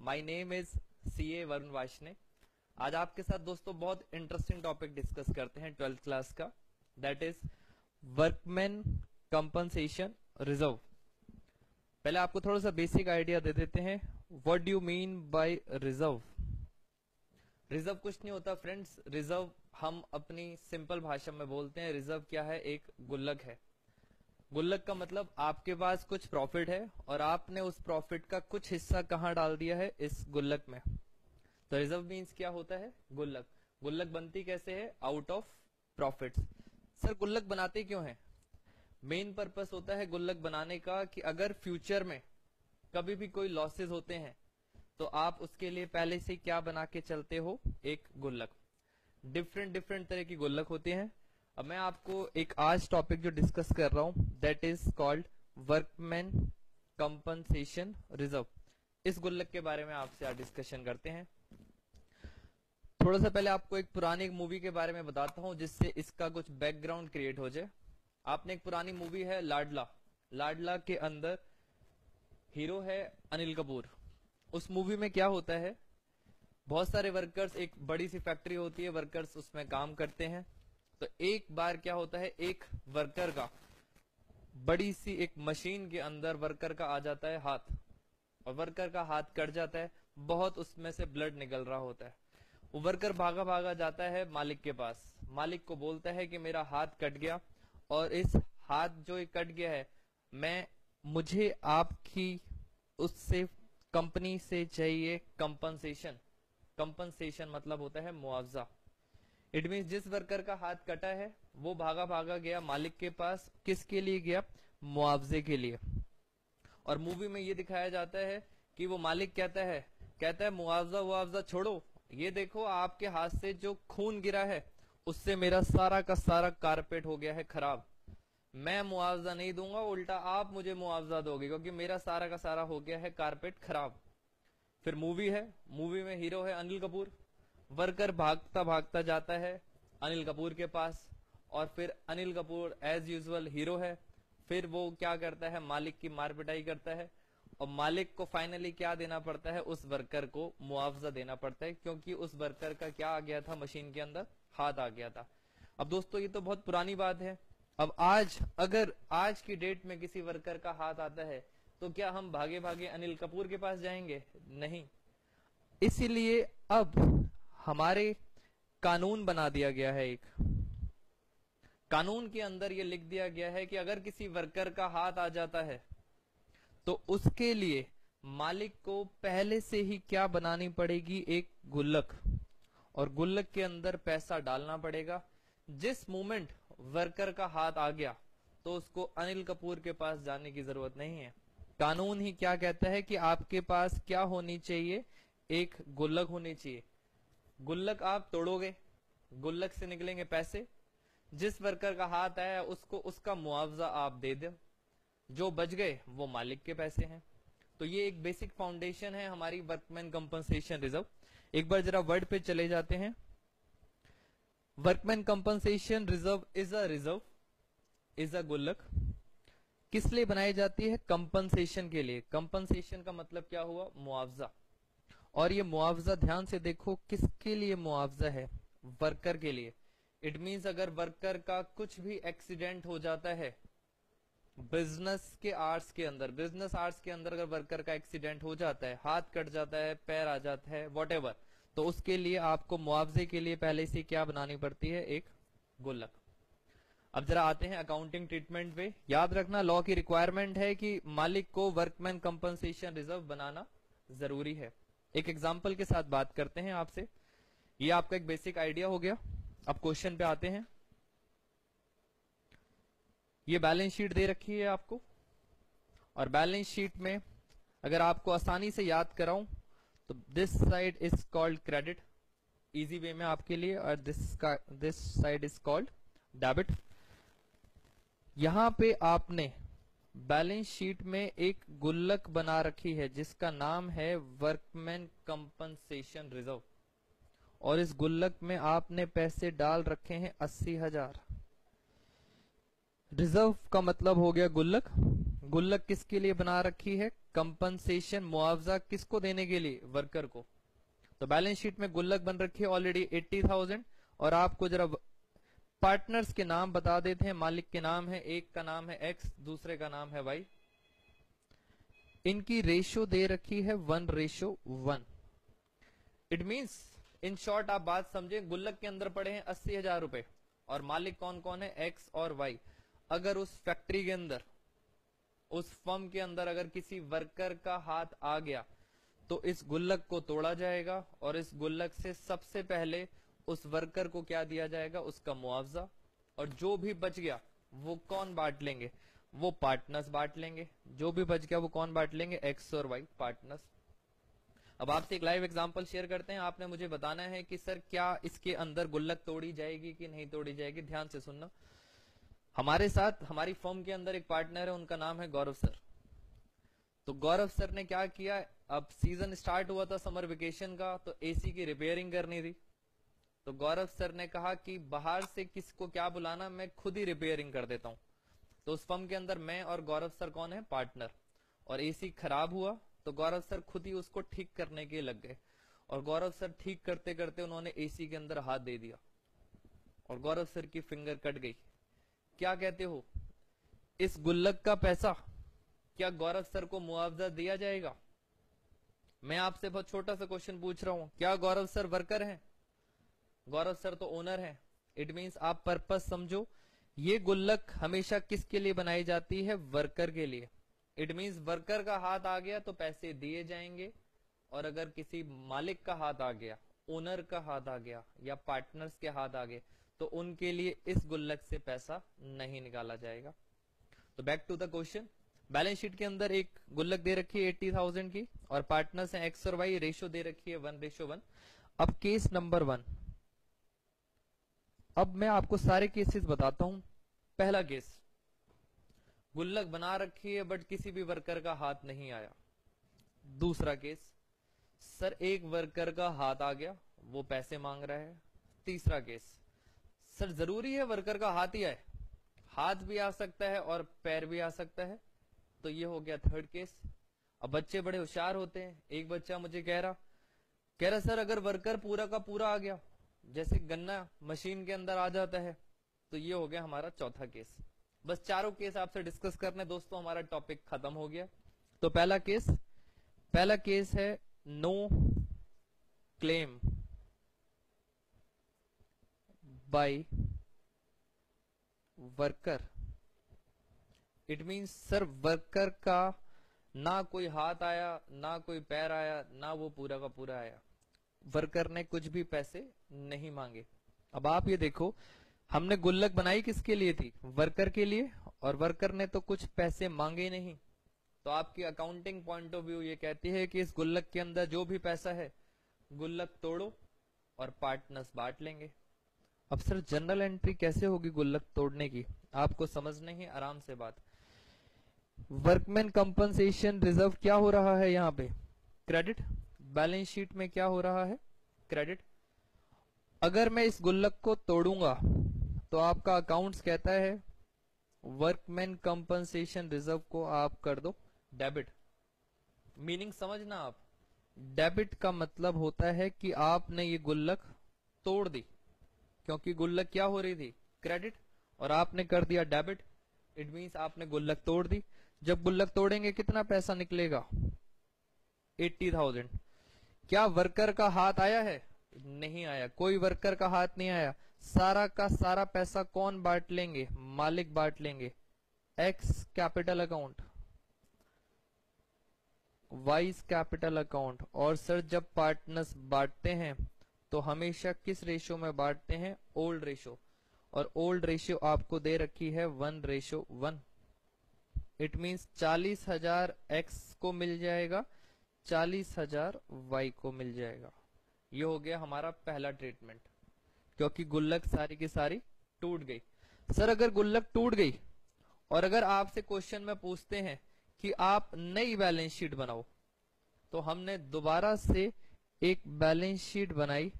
My name is CA Varun Washne. आज आपके साथ दोस्तों बहुत इंटरेस्टिंग टॉपिक डिस्कस करते हैं 12th क्लास का, that is workman compensation reserve. पहले आपको थोड़ा सा बेसिक आइडिया दे देते हैं, what do you mean by reserve. Reserve कुछ नहीं होता फ्रेंड्स, रिजर्व हम अपनी सिंपल भाषा में बोलते हैं। रिजर्व क्या है? एक गुल्लक है। गुल्लक का मतलब आपके पास कुछ प्रॉफिट है और आपने उस प्रॉफिट का कुछ हिस्सा कहां डाल दिया है? इस गुल्लक में। तो रिजर्व मीन्स क्या होता है? गुल्लक। गुल्लक बनती कैसे है? Out of profits. सर गुल्लक बनाते क्यों है? मेन पर्पस होता है गुल्लक बनाने का कि अगर फ्यूचर में कभी भी कोई लॉसेस होते हैं तो आप उसके लिए पहले से क्या बना के चलते हो? एक गुल्लक। डिफरेंट डिफरेंट तरह की गुल्लक होती हैं। अब मैं आपको एक आज टॉपिक जो डिस्कस कर रहा हूं that is called workman compensation reserve. इस गुल्लक के बारे में आपसे आज डिस्कशन करते हैं। थोड़ा सा पहले आपको एक पुरानी मूवी के बारे में बताता हूं जिससे इसका कुछ बैकग्राउंड क्रिएट हो जाए। आपने एक पुरानी मूवी है लाडला। लाडला के अंदर हीरो है अनिल कपूर। उस मूवी में क्या होता है? बहुत सारे वर्कर्स, एक बड़ी सी फैक्ट्री होती है, वर्कर्स उसमें काम करते हैं। तो एक बार क्या होता है, एक वर्कर का बड़ी सी एक मशीन के अंदर वर्कर का आ जाता है हाथ, और वर्कर का हाथ कट जाता है। बहुत उसमें से ब्लड निकल रहा होता है। वो वर्कर भागा भागा जाता है मालिक के पास। मालिक को बोलता है कि मेरा हाथ कट गया और इस हाथ जो कट गया है मुझे आपकी उससे कंपनी से चाहिए कंपनसेशन। कंपनसेशन मतलब होता है मुआवजा। इट मीन जिस वर्कर का हाथ कटा है वो भागा भागा गया मालिक के पास। किसके लिए गया? मुआवजे के लिए। और मूवी में ये दिखाया जाता है कि वो मालिक कहता है मुआवजा छोड़ो, ये देखो आपके हाथ से जो खून गिरा है उससे मेरा सारा का सारा कारपेट हो गया है खराब। मैं मुआवजा नहीं दूंगा, उल्टा आप मुझे मुआवजा दोगे क्योंकि मेरा सारा का सारा हो गया है कारपेट खराब। फिर मूवी में हीरो है अनिल कपूर। वर्कर भागता भागता जाता है अनिल कपूर के पास, और फिर Anil Kapoor as usual hero है। फिर वो क्या करता है? मालिक की मार पिटाई करता है, और मालिक को फाइनली क्या देना पड़ता है? उस वर्कर को मुआवजा देना पड़ता है, क्योंकि उस वर्कर का क्या आ गया था? मशीन के अंदर हाथ आ गया था। अब दोस्तों ये तो बहुत पुरानी बात है। अब अगर आज की डेट में किसी वर्कर का हाथ आता है तो क्या हम भागे भागे अनिल कपूर के पास जाएंगे? नहीं। इसीलिए अब हमारे कानून बना दिया गया है। एक कानून के अंदर ये लिख दिया गया है कि अगर किसी वर्कर का हाथ आ जाता है तो उसके लिए मालिक को पहले से ही क्या बनानी पड़ेगी? एक गुल्लक। और गुल्लक के अंदर पैसा डालना पड़ेगा। जिस मोमेंट वर्कर का हाथ आ गया तो उसको अनिल कपूर के पास जाने की जरूरत नहीं है। कानून ही क्या कहता है कि आपके पास क्या होनी चाहिए? एक गुल्लक होनी चाहिए। गुल्लक आप तोड़ोगे, गुल्लक से निकलेंगे पैसे। जिस वर्कर का हाथ आया उसको उसका मुआवजा आप दे दो, जो बच गए वो मालिक के पैसे हैं। तो ये एक बेसिक फाउंडेशन है हमारी वर्कमैन कंपनसेशन रिजर्व। एक बार जरा वर्ड पे चले जाते हैं। Workman compensation reserve is a गुल्लक। किस लिए बनाई जाती है? कंपनसेशन के लिए। कंपनसेशन का मतलब क्या हुआ? मुआवजा। और ये मुआवजा ध्यान से देखो, किसके लिए मुआवजा है? वर्कर के लिए। इट मींस अगर वर्कर का कुछ भी एक्सीडेंट हो जाता है बिजनेस आर्ट्स के अंदर अगर वर्कर का एक्सीडेंट हो जाता है, हाथ कट जाता है, पैर आ जाता है, वॉटेवर, तो उसके लिए आपको मुआवजे के लिए पहले से क्या बनानी पड़ती है? एक गुल्लक। अब जरा आते हैं अकाउंटिंग ट्रीटमेंट पे। याद रखना लॉ की रिक्वायरमेंट है कि मालिक को वर्कमैन कंपनसेशन रिजर्व बनाना जरूरी है। एक एग्जाम्पल के साथ बात करते हैं आपसे। ये आपका एक बेसिक आइडिया हो गया। अब क्वेश्चन पे आते हैं। ये बैलेंस शीट दे रखी है आपको, और बैलेंस शीट में अगर आपको आसानी से याद कराऊं तो this side is called credit, easy way में आपके लिए, और this side is called debit. यहां पे आपने बैलेंस शीट में एक गुल्लक बना रखी है जिसका नाम है वर्कमैन कंपनसेशन रिजर्व, और इस गुल्लक में आपने पैसे डाल रखे हैं 80,000। रिजर्व का मतलब हो गया गुल्लक। गुल्लक किसके लिए बना रखी है? कंपनसेशन मुआवजा किसको देने के लिए, वर्कर को। तो बैलेंस शीट में गुल्लक बन रखी है ऑलरेडी 80,000 और आपको जरा पार्टनर्स के नाम बता देते हैं। मालिक के नाम है, एक का नाम है एक्स, दूसरे का नाम है वाई। इनकी रेशो दे रखी है 1:1। इट मींस इन शॉर्ट आप बात समझे, गुल्लक के अंदर पड़े हैं 80,000 रुपए और मालिक कौन कौन है, एक्स और वाई। अगर उस फैक्ट्री के अंदर, उस फर्म के अंदर अगर किसी वर्कर का हाथ आ गया तो इस गुल्लक को तोड़ा जाएगा और इस गुल्लक से सबसे पहले उस वर्कर को क्या दिया जाएगा, उसका मुआवजा। और जो भी बच गया वो कौन बांट लेंगे, वो पार्टनर्स बांट लेंगे। जो भी बच गया वो कौन बांट लेंगे, एक्स और वाई, पार्टनर्स। अब आपसे एक लाइव एग्जांपल शेयर करते हैं। आपने मुझे बताना है कि सर क्या इसके अंदर गुल्लक तोड़ी जाएगी कि नहीं तोड़ी जाएगी। ध्यान से सुनना। हमारे साथ हमारी फर्म के अंदर एक पार्टनर है, उनका नाम है गौरव सर। तो गौरव सर ने क्या किया, अब सीजन स्टार्ट हुआ था समर वेकेशन का, तो एसी की रिपेयरिंग करनी थी। तो गौरव सर ने कहा कि बाहर से किसको क्या बुलाना, मैं खुद ही रिपेयरिंग कर देता हूं। तो उस फर्म के अंदर मैं और गौरव सर कौन है, पार्टनर। और एसी खराब हुआ तो गौरव सर खुद ही उसको ठीक करने के लग गए और गौरव सर ठीक करते करते उन्होंने एसी के अंदर हाथ दे दिया और गौरव सर की फिंगर कट गई। क्या कहते हो, इस गुल्लक का पैसा क्या गौरव सर को मुआवजा दिया जाएगा? मैं आपसे बहुत छोटा सा क्वेश्चन पूछ रहा हूं, क्या गौरव सर वर्कर हैं? गौरव सर तो ओनर हैं। इट मींस आप पर्पस समझो, ये गुल्लक हमेशा किसके लिए बनाई जाती है, वर्कर के लिए। इट मींस वर्कर का हाथ आ गया तो पैसे दिए जाएंगे और अगर किसी मालिक का हाथ आ गया, ओनर का हाथ आ गया या पार्टनर्स के हाथ आ गए तो उनके लिए इस गुल्लक से पैसा नहीं निकाला जाएगा। तो back to the question, balance sheet के अंदर एक गुल्लक दे रखी है 80,000 की और पार्टनर्स हैं एक्स और वाई, रेशो दे रखी है 1:1। अब केस नंबर 1, अब मैं आपको सारे केसेस बताता हूं। पहला केस, गुल्लक बना रखी है बट किसी भी वर्कर का हाथ नहीं आया। दूसरा केस, सर एक वर्कर का हाथ आ गया, वो पैसे मांग रहा है। तीसरा केस, सर जरूरी है वर्कर का हाथ ही आए, हाथ भी आ सकता है और पैर भी आ सकता है। तो ये हो गया थर्ड केस। अब बच्चे बड़े होशियार होते हैं। एक बच्चा मुझे कह रहा सर अगर वर्कर पूरा का पूरा आ गया, जैसे गन्ना मशीन के अंदर आ जाता है, तो ये हो गया हमारा चौथा केस। बस चारों केस आपसे डिस्कस करने दोस्तों, हमारा टॉपिक खत्म हो गया। तो पहला केस है no claim by worker. It means sir worker का ना कोई हाथ आया, ना कोई पैर आया, ना वो पूरा का पूरा आया, वर्कर ने कुछ भी पैसे नहीं मांगे। अब आप ये देखो, हमने गुल्लक बनाई किसके लिए थी, वर्कर के लिए, और वर्कर ने तो कुछ पैसे मांगे नहीं। तो आपकी अकाउंटिंग पॉइंट ऑफ व्यू ये कहती है कि इस गुल्लक के अंदर जो भी पैसा है, गुल्लक तोड़ो और पार्टनर्स बांट लेंगे। अब सर जनरल एंट्री कैसे होगी गुल्लक तोड़ने की, आपको समझने ही आराम से बात। वर्कमैन कंपनसेशन रिजर्व क्या हो रहा है यहाँ पे, क्रेडिट। बैलेंस शीट में क्या हो रहा है, क्रेडिट। अगर मैं इस गुल्लक को तोड़ूंगा तो आपका अकाउंट्स कहता है वर्कमैन कंपनसेशन रिजर्व को आप कर दो डेबिट। मीनिंग समझना आप, डेबिट का मतलब होता है कि आपने ये गुल्लक तोड़ दी, क्योंकि गुल्लक क्या हो रही थी, क्रेडिट, और आपने कर दिया डेबिट। इट मींस आपने गुल्लक तोड़ दी। जब गुल्लक तोड़ेंगे कितना पैसा निकलेगा, 80,000। क्या वर्कर का हाथ आया है, नहीं आया, कोई वर्कर का हाथ नहीं आया। सारा का सारा पैसा कौन बांट लेंगे, मालिक बांट लेंगे। Ex capital account, wise capital account. और सर जब पार्टनर्स बांटते हैं तो हमेशा किस रेशो में बांटते हैं, ओल्ड रेशो। और ओल्ड रेशियो आपको दे रखी है 1:1। इट मींस 40,000 एक्स को मिल जाएगा, 40,000 वाई को मिल जाएगा। ये हो गया हमारा पहला ट्रीटमेंट, क्योंकि गुल्लक सारी की सारी टूट गई। सर अगर गुल्लक टूट गई और अगर आपसे क्वेश्चन में पूछते हैं कि आप नई बैलेंस शीट बनाओ, तो हमने दोबारा से एक बैलेंस शीट बनाई।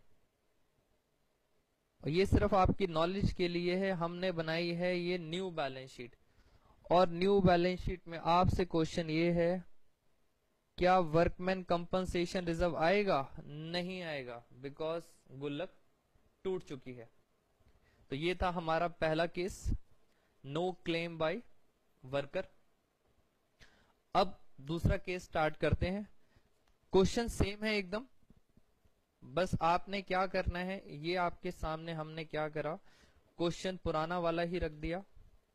ये सिर्फ आपकी नॉलेज के लिए है, हमने बनाई है ये न्यू बैलेंस शीट। और न्यू बैलेंस शीट में आपसे क्वेश्चन ये है क्या वर्कमैन कंपनसेशन रिजर्व आएगा? नहीं आएगा, बिकॉज गुल्लक टूट चुकी है। तो ये था हमारा पहला case, no claim by worker. अब दूसरा केस स्टार्ट करते हैं। क्वेश्चन सेम है एकदम, बस आपने क्या करना है, ये आपके सामने हमने क्या करा, क्वेश्चन पुराना वाला ही रख दिया।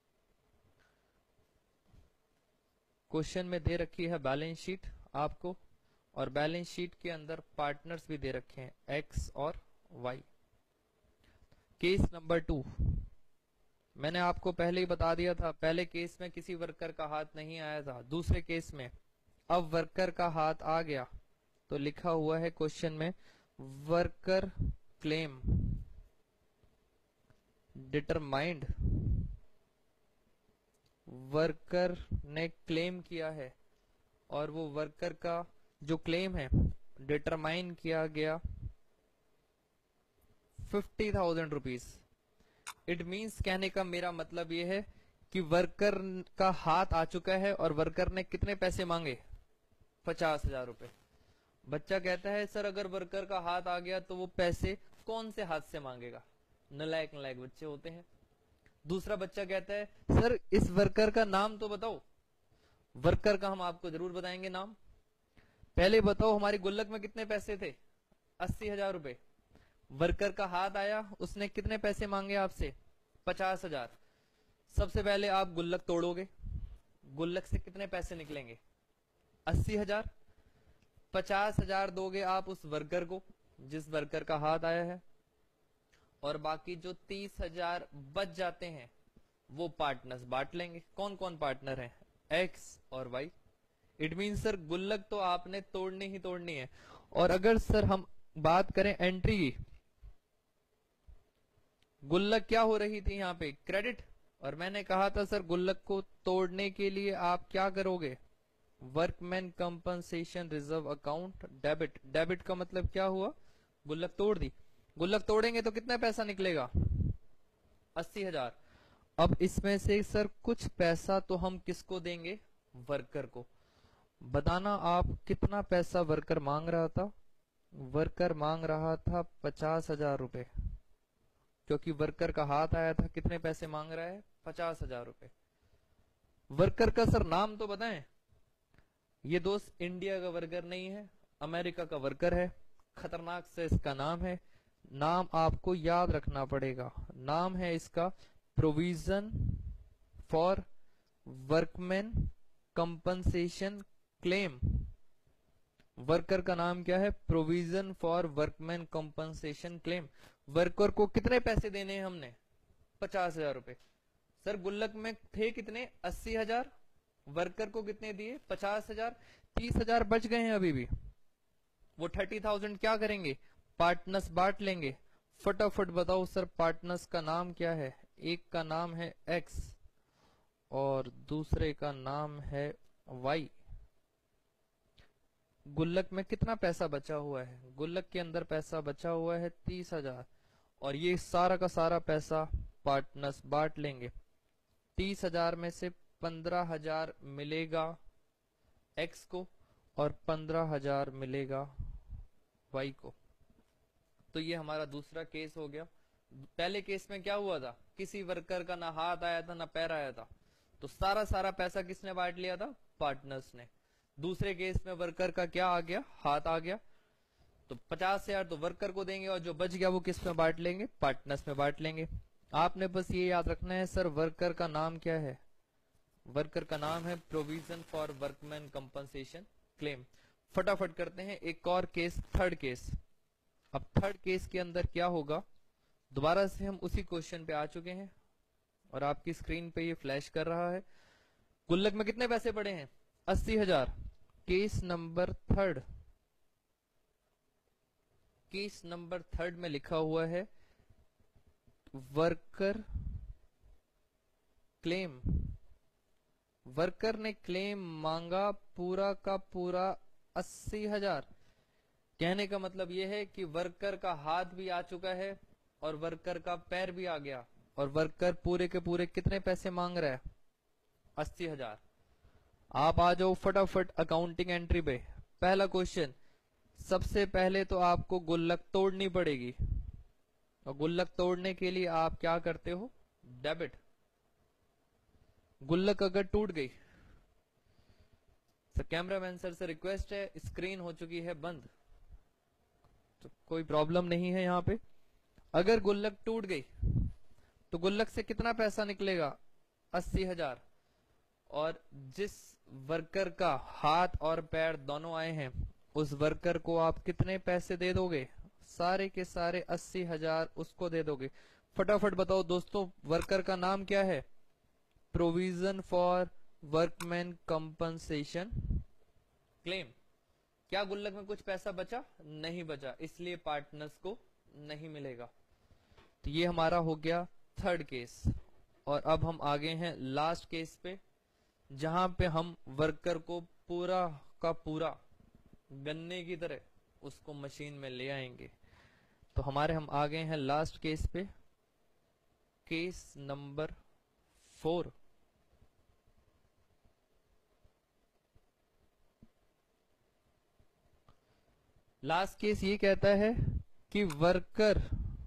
क्वेश्चन में दे रखी है बैलेंस शीट आपको, और बैलेंस शीट के अंदर पार्टनर्स भी दे रखे हैं एक्स और वाई। केस नंबर 2, मैंने आपको पहले ही बता दिया था, पहले केस में किसी वर्कर का हाथ नहीं आया था। दूसरे केस में अब वर्कर का हाथ आ गया, तो लिखा हुआ है क्वेश्चन में वर्कर क्लेम डिटरमाइंड, वर्कर ने क्लेम किया है और वो वर्कर का जो क्लेम है डिटरमाइन किया गया 50,000 रुपीज। इट मीन्स, कहने का मेरा मतलब ये है कि वर्कर का हाथ आ चुका है और वर्कर ने कितने पैसे मांगे? 50,000 रुपए। बच्चा कहता है सर अगर वर्कर का हाथ आ गया तो वो पैसे कौन से हाथ से मांगेगा? नालायक नालायक बच्चे होते हैं। दूसरा बच्चा कहता है सर इस वर्कर का नाम तो बताओ। वर्कर का हम आपको जरूर बताएंगे नाम। पहले बताओ हमारी गुल्लक में कितने पैसे थे? 80,000 रुपए। वर्कर का हाथ आया, उसने कितने पैसे मांगे आपसे? 50,000। सबसे पहले आप गुल्लक तोड़ोगे, गुल्लक से कितने पैसे निकलेंगे? 80,000। 50,000 दोगे आप उस वर्कर को जिस वर्कर का हाथ आया है, और बाकी जो 30,000 बच जाते हैं वो पार्टनर्स बांट लेंगे। कौन कौन पार्टनर हैं? एक्स और वाई। इट मीन सर गुल्लक तो आपने तोड़नी ही तोड़नी है। और अगर सर हम बात करें एंट्री की, गुल्लक क्या हो रही थी यहाँ पे? क्रेडिट। और मैंने कहा था सर गुल्लक को तोड़ने के लिए आप क्या करोगे? Workman compensation reserve account debit. Debit का मतलब क्या हुआ? गुल्लक तोड़ दी। गुल्लक तोड़ेंगे तो कितना पैसा निकलेगा? 80,000। अब इसमें से सर कुछ पैसा तो हम किसको देंगे? वर्कर को। बताना आप कितना पैसा वर्कर मांग रहा था? वर्कर मांग रहा था 50,000 रुपए, क्योंकि वर्कर का हाथ आया था। कितने पैसे मांग रहा है? 50,000 रुपए। वर्कर का सर नाम तो बताएं। ये दोस्त इंडिया का वर्कर नहीं है, अमेरिका का वर्कर है। खतरनाक से इसका नाम है। नाम आपको याद रखना पड़ेगा। नाम है इसका provision for workman compensation claim. Worker का नाम क्या है? Provision for workman compensation claim. Worker को कितने पैसे देने हैं हमने? 50,000 रुपए। सर गुल्लक में थे कितने? 80,000। वर्कर को कितने दिए? 50,000। 30,000 बच गए हैं अभी भी। वो 30,000 क्या करेंगे? पार्टनर्स बांट लेंगे। फटाफट बताओ सर पार्टनर्स का नाम क्या है? एक का नाम है एक्स और दूसरे का नाम है वाई। गुल्लक में कितना पैसा बचा हुआ है? गुल्लक के अंदर पैसा बचा हुआ है 30,000, और ये सारा का सारा पैसा पार्टनर्स बांट लेंगे। 30,000 में से 15,000 मिलेगा एक्स को और 15,000 मिलेगा वाई को। तो ये हमारा दूसरा केस हो गया। पहले केस में क्या हुआ था? किसी वर्कर का ना हाथ आया था ना पैर आया था, तो सारा सारा पैसा किसने बांट लिया था? पार्टनर्स ने। दूसरे केस में वर्कर का क्या आ गया? हाथ आ गया, तो 50,000 तो वर्कर को देंगे और जो बच गया वो किस में बांट लेंगे? पार्टनर्स में बांट लेंगे। आपने बस ये याद रखना है सर वर्कर का नाम क्या है? वर्कर का नाम है provision for workman compensation claim. फटाफट करते हैं एक और केस, थर्ड केस। अब थर्ड केस के अंदर क्या होगा? दोबारा से हम उसी क्वेश्चन पे आ चुके हैं और आपकी स्क्रीन पे ये फ्लैश कर रहा है। गुल्लक में कितने पैसे पड़े हैं? 80,000। Case number third, case number third में लिखा हुआ है वर्कर क्लेम। वर्कर ने क्लेम मांगा पूरा का पूरा 80,000। कहने का मतलब यह है कि वर्कर का हाथ भी आ चुका है और वर्कर का पैर भी आ गया, और वर्कर पूरे के पूरे कितने पैसे मांग रहा है? 80,000। आप आ जाओ फटाफट अकाउंटिंग एंट्री पे। पहला क्वेश्चन, सबसे पहले तो आपको गुल्लक तोड़नी पड़ेगी, और गुल्लक तोड़ने के लिए आप क्या करते हो, डेबिट। गुल्लक अगर टूट गई, सर कैमरामैन सर से रिक्वेस्ट है, स्क्रीन हो चुकी है बंद, तो कोई प्रॉब्लम नहीं है यहाँ पे। अगर गुल्लक टूट गई तो गुल्लक से कितना पैसा निकलेगा, 80,000। और जिस वर्कर का हाथ और पैर दोनों आए हैं, उस वर्कर को आप कितने पैसे दे दोगे, सारे के सारे 80,000 उसको दे दोगे। फटाफट बताओ दोस्तों, वर्कर का नाम क्या है, provision for workman compensation claim. क्या गुल्लक में कुछ पैसा बचा, नहीं बचा, इसलिए पार्टनर्स को नहीं मिलेगा। तो ये हमारा हो गया थर्ड केस। और अब हम आगे हैं लास्ट केस पे, जहां पे हम वर्कर को पूरा का पूरा गन्ने की तरह उसको मशीन में ले आएंगे। तो हम आ गए हैं लास्ट केस पे, केस नंबर 4। लास्ट केस ये कहता है कि वर्कर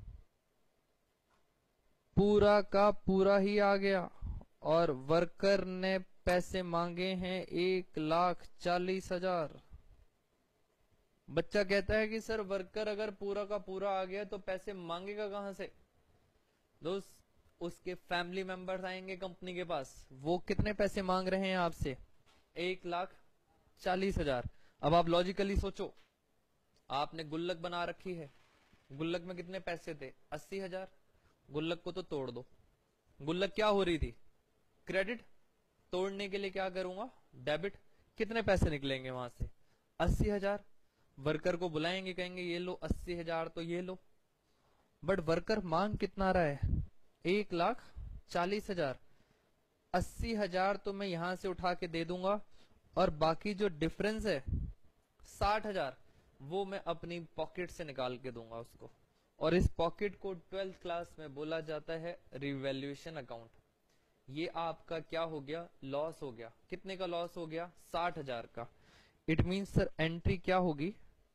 पूरा का पूरा ही आ गया और वर्कर ने पैसे मांगे हैं 1,40,000। बच्चा कहता है कि सर वर्कर अगर पूरा का पूरा आ गया तो पैसे मांगेगा कहां से। दोस्त, उसके फैमिली मेंबर्स आएंगे कंपनी के पास, वो कितने पैसे मांग रहे हैं आपसे, 1,40,000। अब आप लॉजिकली सोचो, आपने गुल्लक बना रखी है, गुल्लक में कितने पैसे थे, 80,000। गुल्लक को तो तोड़ दो। गुल्लक क्या हो रही थी, क्रेडिट। तोड़ने के लिए क्या करूंगा, डेबिट। कितने पैसे निकलेंगे वहां से, 80,000। वर्कर को बुलाएंगे, कहेंगे ये लो 80,000, तो ये लो। बट वर्कर मांग कितना रहा है, 1,40,000। 80,000 तो मैं यहां से उठा के दे दूंगा, और बाकी जो डिफरेंस है 60,000, वो मैं अपनी पॉकेट से निकाल के दूंगा उसको। और इस पॉकेट को 12th क्लास में बोला जाता है रिवैल्यूएशन अकाउंट। ये आपका क्या हो गया, लॉस हो गया। कितने का लॉस हो गया, 60,000 का। इट मीन्स सर एंट्री क्या होगी,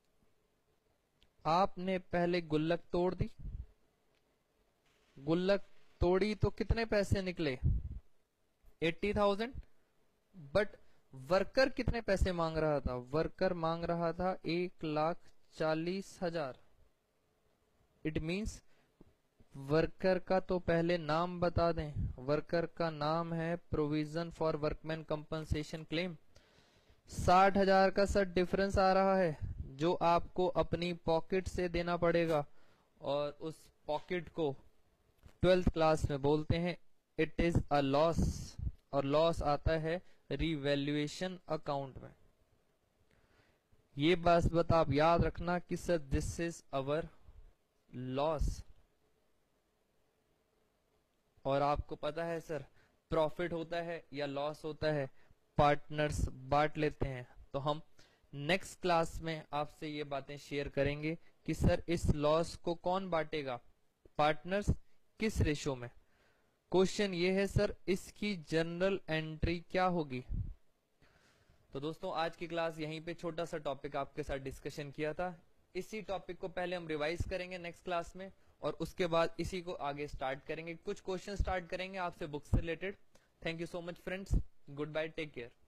आपने पहले गुल्लक तोड़ दी, गुल्लक तोड़ी तो कितने पैसे निकले, 80,000। बट वर्कर कितने पैसे मांग रहा था, वर्कर मांग रहा था 1,40,000। इट मीन्स वर्कर का तो पहले नाम बता दें, वर्कर का नाम है provision for workman compensation claim. 60,000 का सर डिफरेंस आ रहा है, जो आपको अपनी पॉकेट से देना पड़ेगा, और उस पॉकेट को 12th क्लास में बोलते हैं इट इज अ लॉस, और लॉस आता है रिवैल्यूएशन अकाउंट में। ये बात आप याद रखना कि sir this is our loss. और आपको पता है सर, प्रॉफिट होता है या लॉस होता है, पार्टनर्स बांट लेते हैं। तो हम नेक्स्ट क्लास में आपसे ये बातें शेयर करेंगे कि सर इस लॉस को कौन बांटेगा, पार्टनर्स, किस रेशो में। क्वेश्चन ये है सर, इसकी जनरल एंट्री क्या होगी। तो दोस्तों, आज की क्लास यहीं पे छोटा सा टॉपिक आपके साथ डिस्कशन किया था। इसी टॉपिक को पहले हम रिवाइज करेंगे नेक्स्ट क्लास में, और उसके बाद इसी को आगे स्टार्ट करेंगे। कुछ क्वेश्चन स्टार्ट करेंगे आपसे बुक से related. Thank you so much friends, good bye, take care.